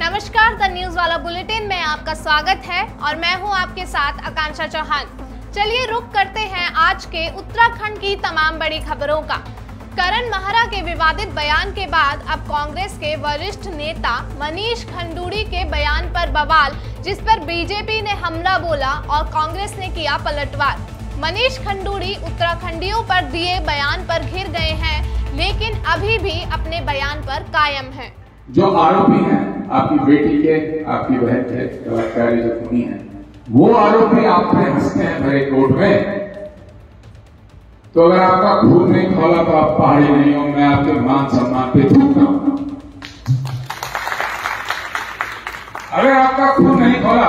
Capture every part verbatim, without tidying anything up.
नमस्कार, the news वाला bulletin में आपका स्वागत है और मैं हूं आपके साथ आकांक्षा चौहान। चलिए रुक करते हैं आज के उत्तराखंड की तमाम बड़ी खबरों का। करण महरा के विवादित बयान के बाद अब कांग्रेस के वरिष्ठ नेता मनीष खंडूड़ी के बयान पर बवाल, जिस पर बीजेपी ने हमला बोला और कांग्रेस ने किया पलटवार। मनीष खंडूड़ी उत्तराखंडियों पर दिए बयान पर घिर गए हैं, लेकिन अभी भी अपने बयान पर कायम हैं। जो आरोपी हैं आपकी बेटी के, आपकी बहन के बलात्कारी जो खूनी है, वो आरोपी आप पे हंसते हैं भरे कोर्ट में। तो अगर आपका खून नहीं खोला तो आप पहाड़ी नहीं हो, मैं आपके मान सम्मान पे थूकता हूं। अगर आपका खून नहीं खोला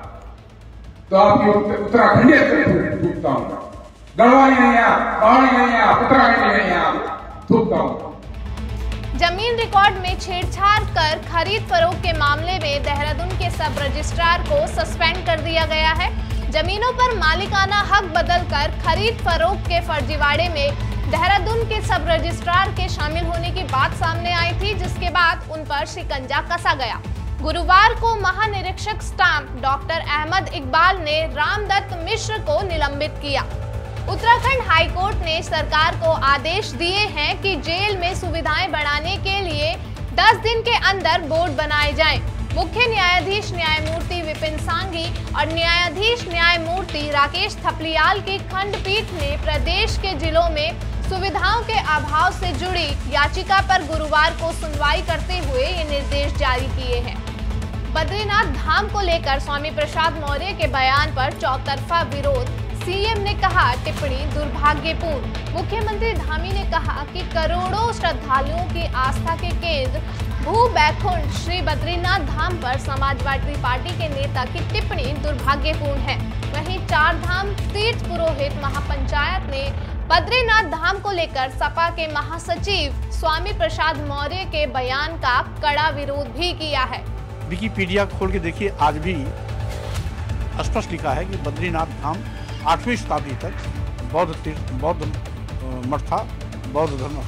तो आपकी उत्तराखंडी थूकता हूं। गढ़वाली नहीं आप, पहाड़ी नहीं आप, उत्तराखंडी नहीं आप, थूकता हूं। जमीन रिकॉर्ड में छेड़छाड़ कर खरीद फरोख्त के मामले में देहरादून के सब रजिस्ट्रार को सस्पेंड कर दिया गया है। जमीनों पर मालिकाना हक बदलकर खरीद फरोख्त के फर्जीवाड़े में देहरादून के सब रजिस्ट्रार के शामिल होने की बात सामने आई थी, जिसके बाद उन पर शिकंजा कसा गया। गुरुवार को महानिरीक्षक स्टाम्प डॉक्टर अहमद इकबाल ने रामदत्त मिश्र को निलंबित किया। उत्तराखंड हाईकोर्ट ने सरकार को आदेश दिए हैं कि जेल में सुविधाएं बढ़ाने के लिए दस दिन के अंदर बोर्ड बनाए जाएं। मुख्य न्यायाधीश न्यायमूर्ति विपिन सांघी और न्यायाधीश न्यायमूर्ति राकेश थपलियाल की खंडपीठ ने प्रदेश के जिलों में सुविधाओं के अभाव से जुड़ी याचिका पर गुरुवार को सुनवाई करते हुए ये निर्देश जारी किए हैं। बद्रीनाथ धाम को लेकर स्वामी प्रसाद मौर्य के बयान पर चौतरफा विरोध, सीएम ने कहा टिप्पणी दुर्भाग्यपूर्ण। मुख्यमंत्री धामी ने कहा कि करोड़ों श्रद्धालुओं की आस्था के केंद्र भू बैकुंठ श्री बद्रीनाथ धाम पर समाजवादी पार्टी के नेता की टिप्पणी दुर्भाग्यपूर्ण है। वहीं चार धाम तीर्थ पुरोहित महापंचायत ने बद्रीनाथ धाम को लेकर सपा के महासचिव स्वामी प्रसाद मौर्य के बयान का कड़ा विरोध भी किया है। विकिपीडिया खोल के देखिए, आज भी स्पष्ट लिखा है कि बद्रीनाथ धाम आठवीं शताब्दी तक बौद्ध तीर्थ बौद्ध मठ था, बौद्ध धर्म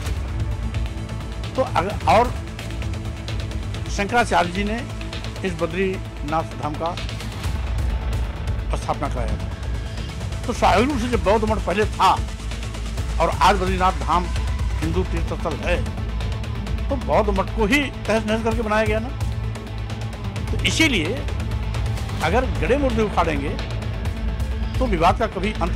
था। तो अगर और शंकराचार्य जी ने इस बद्रीनाथ धाम का स्थापना कराया था। तो स्वाभाविक रूप से जब बौद्ध मठ पहले था और आज बद्रीनाथ धाम हिंदू तीर्थ स्थल है, तो बौद्ध मठ को ही तहस नहस करके बनाया गया ना। तो इसीलिए अगर गड़े मुर्दे उखाड़ेंगे तो विवाद का कभी अंत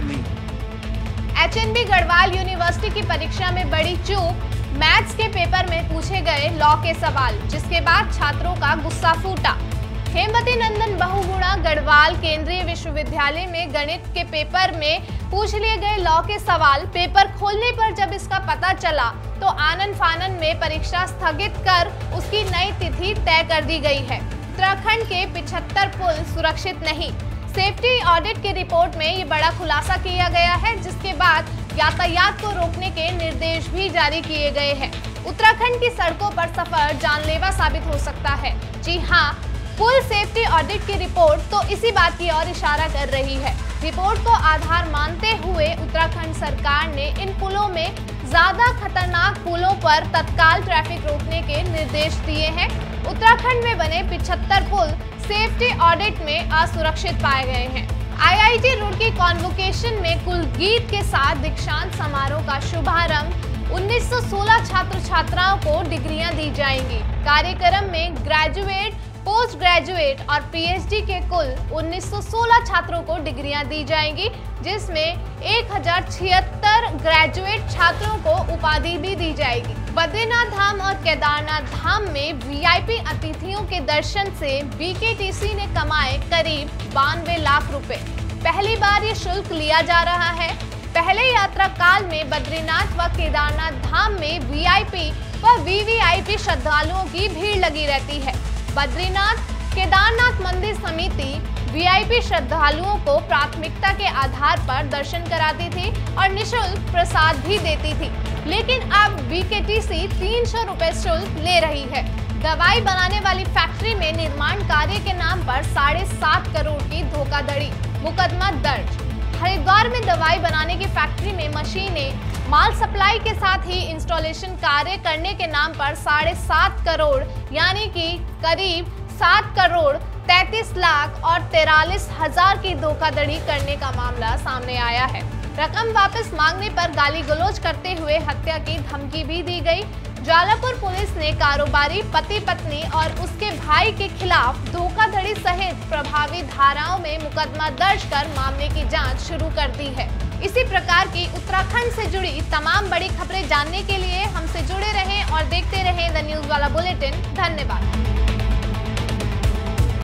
नहीं। एचएनबी गढ़वाल यूनिवर्सिटी की परीक्षा में बड़ी चूक, मैथ्स के पेपर में पूछे गए लॉ के सवाल, जिसके बाद छात्रों का गुस्सा फूटा। हेमवती नंदन बहुगुणा गढ़वाल केंद्रीय विश्वविद्यालय में गणित के पेपर में पूछ लिए गए लॉ के सवाल, पेपर खोलने पर जब इसका पता चला तो आनन फानन में परीक्षा स्थगित कर उसकी नई तिथि तय कर दी गई है। उत्तराखंड के पिछहत्तर पुल सुरक्षित नहीं, सेफ्टी ऑडिट की रिपोर्ट में ये बड़ा खुलासा किया गया है, जिसके बाद यातायात को रोकने के निर्देश भी जारी किए गए हैं। उत्तराखंड की सड़कों पर सफर जानलेवा साबित हो सकता है। जी हाँ, पुल सेफ्टी ऑडिट की रिपोर्ट तो इसी बात की ओर इशारा कर रही है। रिपोर्ट को आधार मानते हुए उत्तराखंड सरकार ने इन पुलों में ज्यादा खतरनाक पुलों पर तत्काल ट्रैफिक रोकने के निर्देश दिए हैं। उत्तराखंड में बने पिछहत्तर पुल सेफ्टी ऑडिट में असुरक्षित पाए गए हैं। आईआईटी रुड़की कॉन्वोकेशन में कुलगीत के साथ दीक्षांत समारोह का शुभारंभ, उन्नीस सौ सोलह छात्र छात्राओं को डिग्रियां दी जाएंगी। कार्यक्रम में ग्रेजुएट, पोस्ट ग्रेजुएट और पीएचडी के कुल उन्नीस सौ सोलह छात्रों को डिग्रियां दी जाएंगी, जिसमें एक हजार छिहत्तर ग्रेजुएट छात्रों को उपाधि भी दी जाएगी। बद्रीनाथ धाम और केदारनाथ धाम में वीआईपी अतिथियों के दर्शन से बीकेटीसी ने कमाए करीब बानवे लाख रुपए। पहली बार ये शुल्क लिया जा रहा है। पहले यात्रा काल में बद्रीनाथ व केदारनाथ धाम में वीआईपी व वीवीआईपी श्रद्धालुओं की भीड़ लगी रहती है। बद्रीनाथ केदारनाथ मंदिर समिति वीआईपी श्रद्धालुओं को प्राथमिकता के आधार पर दर्शन कराती थी और निशुल्क प्रसाद भी देती थी, लेकिन अब बीकेटीसी तीन सौ रुपए शुल्क ले रही है। दवाई बनाने वाली फैक्ट्री में निर्माण कार्य के नाम पर साढ़े सात करोड़ की धोखाधड़ी, मुकदमा दर्ज। हरिद्वार में दवाई बनाने की फैक्ट्री में मशीनें, माल सप्लाई के साथ ही इंस्टॉलेशन कार्य करने के नाम पर साढ़े सात करोड़ यानी कि करीब सात करोड़ तैंतीस लाख और तिरालीस हजार की धोखाधड़ी करने का मामला सामने आया है। रकम वापस मांगने पर गाली गलौज करते हुए हत्या की धमकी भी दी गई। ज्वालापुर पुलिस ने कारोबारी पति पत्नी और उसके भाई के खिलाफ धोखाधड़ी सहित प्रभावी धाराओं में मुकदमा दर्ज कर मामले की जांच शुरू कर दी है। इसी प्रकार की उत्तराखंड से जुड़ी तमाम बड़ी खबरें जानने के लिए हमसे जुड़े रहें और देखते रहें द न्यूज़ वाला बुलेटिन। धन्यवाद।